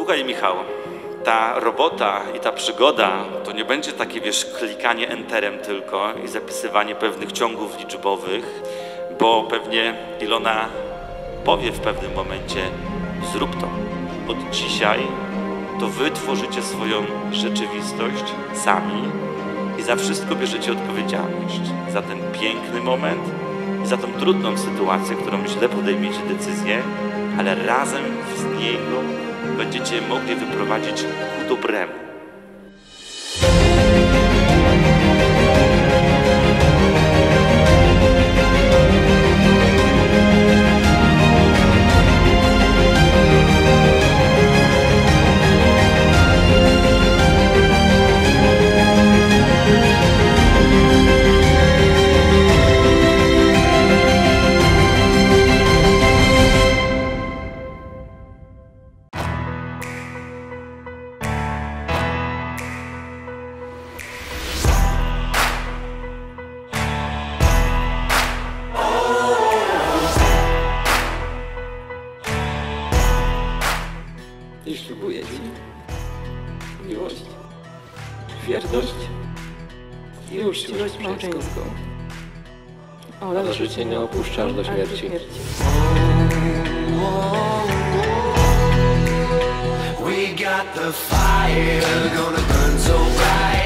Słuchaj, Michał, ta robota i ta przygoda to nie będzie takie, wiesz, klikanie enterem tylko i zapisywanie pewnych ciągów liczbowych, bo pewnie Ilona powie w pewnym momencie: zrób to. Od dzisiaj to wy tworzycie swoją rzeczywistość sami i za wszystko bierzecie odpowiedzialność. Za ten piękny moment i za tą trudną sytuację, którą źle podejmiecie decyzję, ale razem z niego będziecie mogli wyprowadzić ku dobremu. I ślubuję ci miłość, wierność i uczciwość małżeńską oraz że cię nie opuszczasz do śmierci. We got the fire, gonna burn so bright.